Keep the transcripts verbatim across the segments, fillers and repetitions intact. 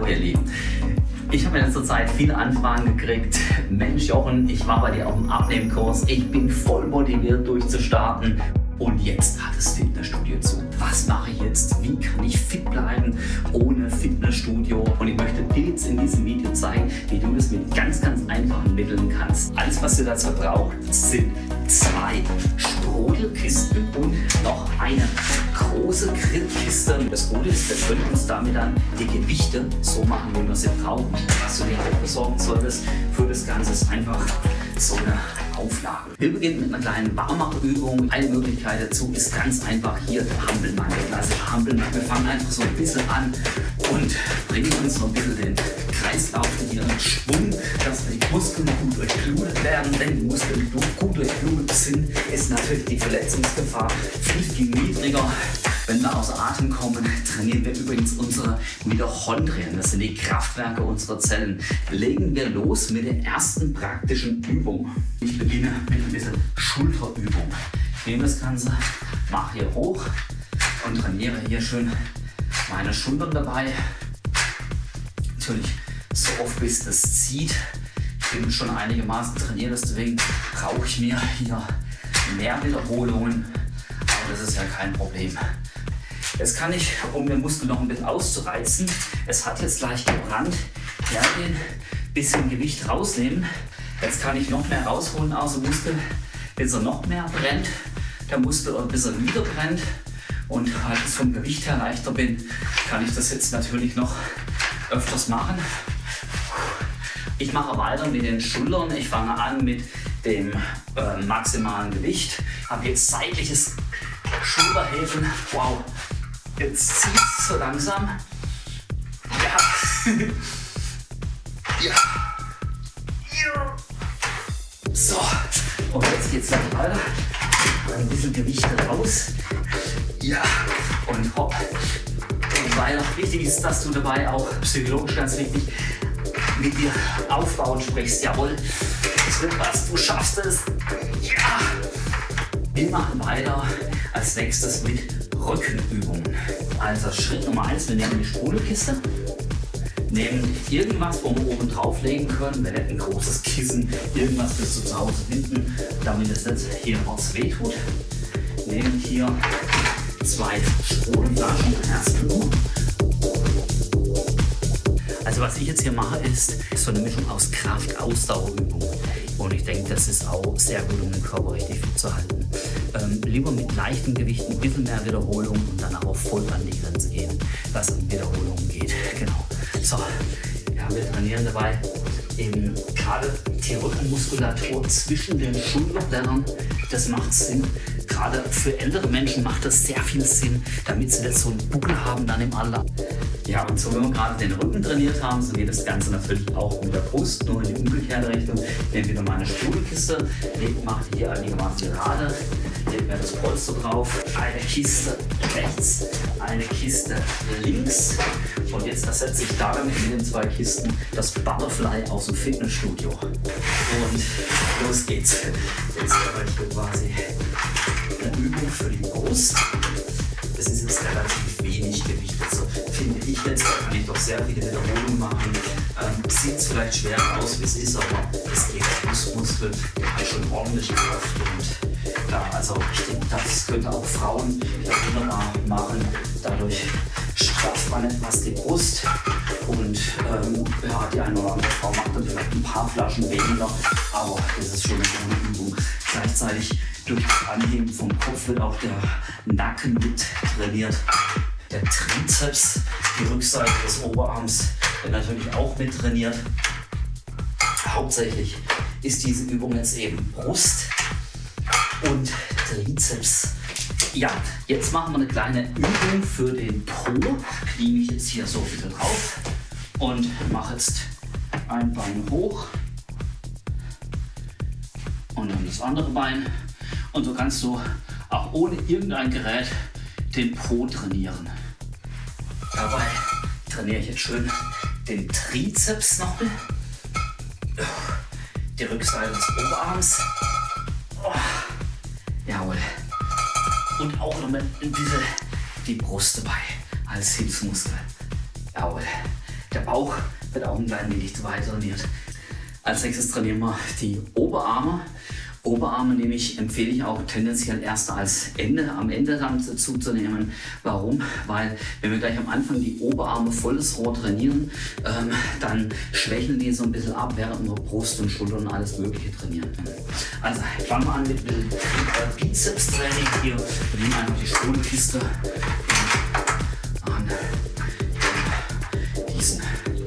Hallo ihr Lieben. Ich habe in letzter Zeit viele Anfragen gekriegt. Mensch Jochen, ich war bei dir auf dem Abnehmkurs. Ich bin voll motiviert durchzustarten. Und jetzt hat das Fitnessstudio zu. Was mache ich jetzt? Wie kann ich fit bleiben ohne Fitnessstudio? Und ich möchte dir jetzt in diesem Video zeigen, wie du das mit ganz, ganz einfachen Mitteln kannst. Alles, was du dazu brauchst, sind zwei Sprudelkisten und noch eine große Grillkiste. Das Gute ist, wir können uns damit dann die Gewichte so machen, wie wir sie brauchen. Was du dir auch besorgen solltest für das Ganze ist einfach so eine Auflage. Wir beginnen mit einer kleinen Warmachübung. Eine Möglichkeit dazu ist ganz einfach hier der Hampelmann. Also Hampelmann. Wir fangen einfach so ein bisschen an und bringen uns so ein bisschen den Kreislauf hier in Schwung, dass die Muskeln gut durchblutet werden. Wenn die Muskeln gut durchblutet sind, ist natürlich die Verletzungsgefahr viel, viel niedriger. Wenn wir außer Atem kommen, trainieren wir übrigens unsere Mitochondrien. Das sind die Kraftwerke unserer Zellen. Legen wir los mit der ersten praktischen Übung. Ich beginne mit ein bisschen Schulterübung. Ich nehme das Ganze, mache hier hoch und trainiere hier schön meine Schultern dabei. Natürlich so oft bis das zieht. Ich bin schon einigermaßen trainiert, deswegen brauche ich mir hier mehr Wiederholungen. Aber das ist ja kein Problem. Jetzt kann ich, um den Muskel noch ein bisschen auszureizen, es hat jetzt leicht gebrannt, hergehen, bisschen Gewicht rausnehmen. Jetzt kann ich noch mehr rausholen aus dem Muskel, bis er noch mehr brennt, der Muskel, oder bis er wieder brennt. Und weil ich vom Gewicht her leichter bin, kann ich das jetzt natürlich noch öfters machen. Ich mache weiter mit den Schultern. Ich fange an mit dem äh, maximalen Gewicht. Habe jetzt seitliches Schulterheben. Wow, jetzt zieht es so langsam. Ja. Ja. Ja. So, und jetzt geht es gleich weiter. Ein bisschen Gewicht raus. Ja, und hopp. Und weiter. Wichtig ist, dass du dabei auch psychologisch ganz wichtig mit dir aufbauen sprichst. Jawohl, es wird was, du schaffst es. Ja. Wir machen weiter als nächstes mit Rückenübungen. Also Schritt Nummer eins, wir nehmen die Sprudelkiste, nehmen irgendwas, wo wir oben drauf legen können. Wir hätten ein großes Kissen, irgendwas bis zu Hause hinten, damit es nicht hier raus wehtut. Nehmen hier zwei Sprudelflaschen, Herzblut. Also was ich jetzt hier mache, ist so eine Mischung aus Kraft-Ausdauerübung. Und ich denke, das ist auch sehr gut, um den Körper richtig fit zu halten. Ähm, lieber mit leichten Gewichten, ein bisschen mehr Wiederholung und dann auch voll an die Grenze gehen, was an Wiederholungen geht. Genau. So, ja, wir trainieren dabei eben gerade die Rückenmuskulatur zwischen den Schulterblättern. Das macht Sinn. Gerade für ältere Menschen macht das sehr viel Sinn, damit sie jetzt so einen Buckel haben dann im Alter. Ja, und so, wenn wir gerade den Rücken trainiert haben, so geht das Ganze natürlich auch mit der Brust, nur in die umgekehrte Richtung. Ich nehme wieder meine Sprudelkiste, mache die hier einigermaßen gerade, lege mir das Polster drauf, eine Kiste rechts, eine Kiste links. Und jetzt ersetze ich damit mit den zwei Kisten das Butterfly aus dem Fitnessstudio. Und los geht's. Jetzt habe ich hier quasi eine Übung für die Brust. Das ist jetzt relativ wenig Gewicht. Also finde ich jetzt, da kann ich doch sehr viele Wiederholungen machen. Ähm, sieht es vielleicht schwer aus, wie es ist, aber es geht auf Brustmuskel, der hat schon ordentlich Kraft. Und ja, also ich denke, das könnte auch Frauen ja wunderbar machen. Dadurch strafft man etwas die Brust und ähm, ja, die eine oder andere Frau macht dann vielleicht ein paar Flaschen weniger, aber das ist schon eine gute Übung. Gleichzeitig durch das Anheben vom Kopf wird auch der Nacken mit trainiert. Der Trizeps, die Rückseite des Oberarms, wird natürlich auch mit trainiert. Hauptsächlich ist diese Übung jetzt eben Brust und Trizeps. Ja, jetzt machen wir eine kleine Übung für den Po. Knie mich jetzt hier so wieder drauf und mache jetzt ein Bein hoch und dann das andere Bein. Und so kannst du auch ohne irgendein Gerät den Po trainieren. Dabei trainiere ich jetzt schön den Trizeps noch, die Rückseite des Oberarms. Oh, jawohl. Und auch noch mit diese, die Brust dabei als Hilfsmuskel. Jawohl. Der Bauch wird auch ein klein wenig weiter trainiert. Als nächstes trainieren wir die Oberarme. Oberarme nämlich empfehle ich auch tendenziell erst als Ende, am Ende dann dazu zu nehmen. Warum? Weil wenn wir gleich am Anfang die Oberarme volles Rohr trainieren, ähm, dann schwächen die so ein bisschen ab, während wir Brust und Schulter und alles Mögliche trainieren. Also fangen wir an mit dem äh, Bizeps-Training hier. Wir nehmen einfach die Schulterkiste an diesen.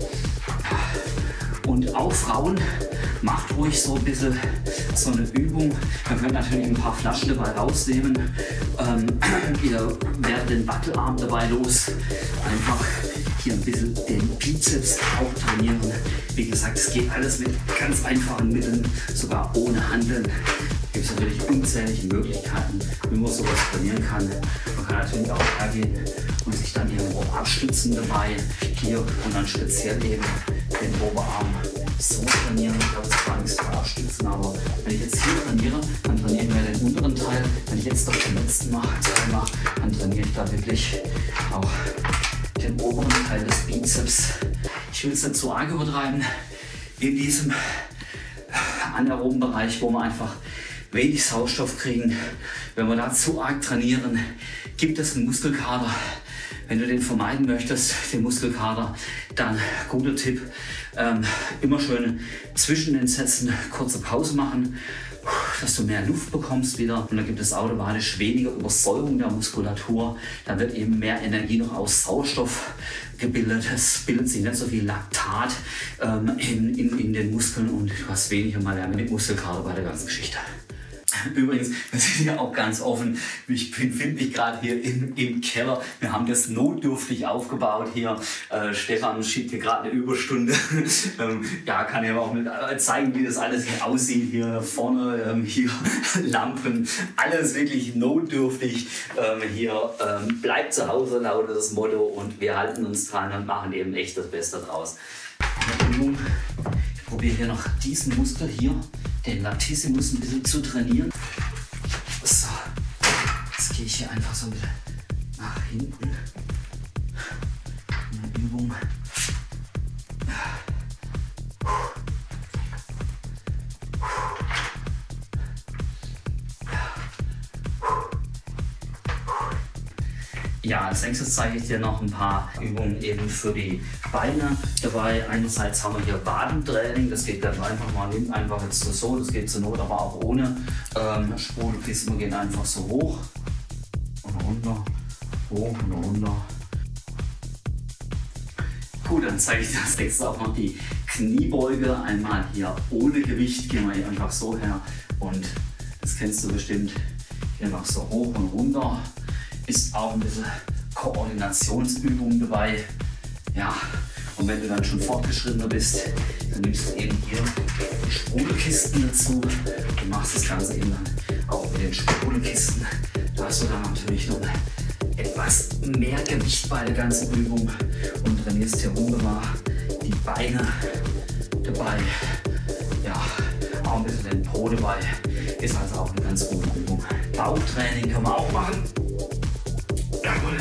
Und auch Frauen, macht ruhig so ein bisschen so eine Übung. Man könnte natürlich ein paar Flaschen dabei rausnehmen. Ähm, ihr werdet den Wattelarm dabei los. Einfach hier ein bisschen den Bizeps auch trainieren. Wie gesagt, es geht alles mit ganz einfachen Mitteln, sogar ohne Handeln. Es gibt natürlich unzählige Möglichkeiten, wie man sowas trainieren kann. Man kann natürlich auch hergehen und sich dann irgendwo abstützen dabei. Hier und dann speziell eben den Oberarm so trainieren. Ich glaube, es ist gar nichts für abstützen, aber wenn ich jetzt hier trainiere, dann trainiere ich mir den unteren Teil. Wenn ich jetzt noch den letzten mache, mache, dann trainiere ich da wirklich auch den oberen Teil des Bizeps. Ich will es nicht zu arg übertreiben in diesem anaeroben Bereich, wo wir einfach wenig Sauerstoff kriegen. Wenn wir da zu arg trainieren, gibt es einen Muskelkater. Wenn du den vermeiden möchtest, den Muskelkater, dann guter Tipp, ähm, immer schön zwischen den Sätzen kurze Pause machen, dass du mehr Luft bekommst wieder. Und dann gibt es automatisch weniger Übersäuerung der Muskulatur. Da wird eben mehr Energie noch aus Sauerstoff gebildet. Es bildet sich nicht so viel Laktat ähm, in, in, in den Muskeln und du hast weniger mal mit Muskelkater bei der ganzen Geschichte. Übrigens, wir sind ja auch ganz offen. Ich befinde mich gerade hier im, im Keller. Wir haben das notdürftig aufgebaut hier. Äh, Stefan schiebt hier gerade eine Überstunde. ähm, ja, kann ja auch mit, äh, zeigen, wie das alles hier aussieht. Hier vorne, ähm, hier Lampen, alles wirklich notdürftig. Ähm, hier ähm, bleibt zu Hause, lautet das Motto. Und wir halten uns dran und machen eben echt das Beste draus. Ich probiere hier noch diesen Muskel hier, den Latissimus, ein bisschen zu trainieren. So, jetzt gehe ich hier einfach so ein bisschen nach hinten. Eine Übung. Ja, als nächstes zeige ich dir noch ein paar Übungen eben für die Beine dabei. Einerseits haben wir hier Wadentraining, das geht ganz einfach, man nimmt einfach jetzt so, das geht zur Not aber auch ohne ähm, Sprudelkissen. Wir gehen einfach so hoch und runter, hoch und runter. Gut, dann zeige ich dir als nächstes auch noch die Kniebeuge. Einmal hier ohne Gewicht, gehen wir hier einfach so her und das kennst du bestimmt, hier noch so hoch und runter. Ist auch ein bisschen Koordinationsübung dabei. Ja, und wenn du dann schon fortgeschrittener bist, dann nimmst du eben hier die Sprudelkisten dazu und machst das Ganze eben dann auch mit den Sprudelkisten. Da hast du dann natürlich noch etwas mehr Gewicht bei der ganzen Übung und trainierst hier wunderbar die Beine dabei. Ja, auch ein bisschen den Po dabei. Ist also auch eine ganz gute Übung. Bauchtraining kann man auch machen. Jawohl.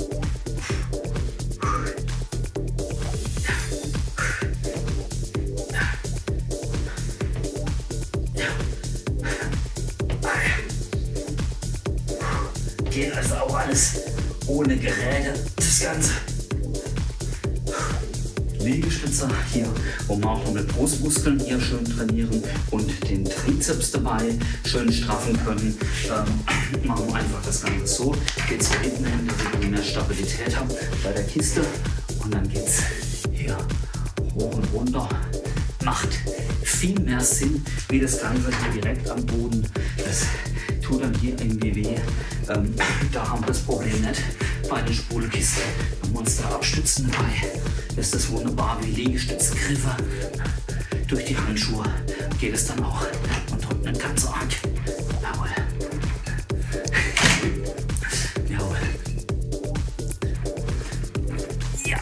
Geht also auch alles ohne Geräte, das Ganze. Liegestütze hier, wo wir auch noch mit Brustmuskeln hier schön trainieren und den Trizeps dabei schön straffen können. Ähm, machen wir einfach das Ganze so. Geht hier hinten hin, dass wir mehr Stabilität haben bei der Kiste. Und dann geht es hier hoch und runter. Macht viel mehr Sinn, wie das Ganze hier direkt am Boden. Das tut dann hier irgendwie weh. Ähm, da haben wir das Problem nicht bei den Sprudelkisten. Wenn wir uns da abstützen dabei, ist das wunderbar wie Liegestützgriffe. Durch die Handschuhe geht es dann auch und drückt nicht ganz so arg. Jawohl. Jawohl. Ja.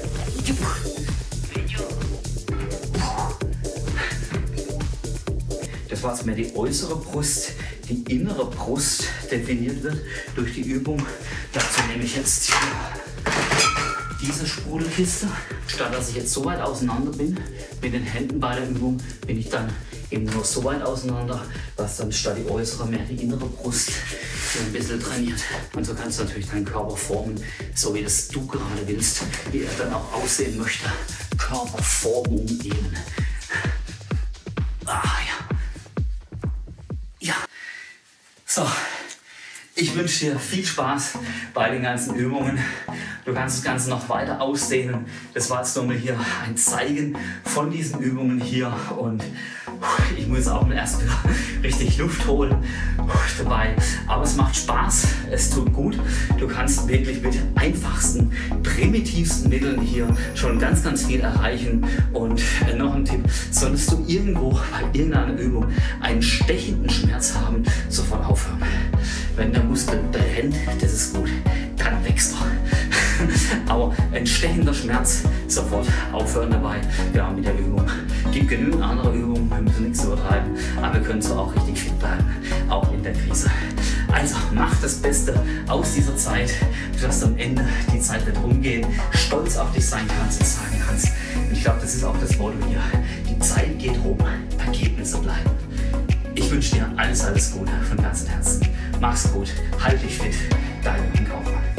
Das war jetzt mehr die äußere Brust. Die innere Brust definiert wird durch die Übung. Dazu nehme ich jetzt diese Sprudelkiste. Statt dass ich jetzt so weit auseinander bin mit den Händen bei der Übung, bin ich dann eben nur so weit auseinander, was dann statt die äußere mehr die innere Brust so ein bisschen trainiert. Und so kannst du natürlich deinen Körper formen, so wie das du gerade willst, wie er dann auch aussehen möchte. Körperformung eben. Ah ja. Ja. So. Ich wünsche dir viel Spaß bei den ganzen Übungen. Du kannst das Ganze noch weiter ausdehnen. Das war jetzt nochmal hier ein Zeigen von diesen Übungen hier. Und ich muss auch erst wieder richtig Luft holen dabei. Aber es macht Spaß, es tut gut. Du kannst wirklich mit einfachsten, primitivsten Mitteln hier schon ganz, ganz viel erreichen. Und noch ein Tipp, solltest du irgendwo bei irgendeiner Übung einen stechenden Schmerz haben, sofort aufhören. Wenn der Muskel brennt, das ist gut, dann wächst er. Aber ein stechender Schmerz, sofort aufhören dabei, ja, mit der Übung. Gibt genügend andere Übungen, wir müssen nichts übertreiben, aber wir können so auch richtig fit bleiben, auch in der Krise. Also mach das Beste aus dieser Zeit, dass am Ende die Zeit wird rumgehen, stolz auf dich sein kannst und sagen kannst. Und ich glaube, das ist auch das Motto hier, die Zeit geht rum, Ergebnisse bleiben. Ich wünsche dir alles, alles Gute von ganzem Herzen. Mach's gut, halt dich fit, dein Kaufmann.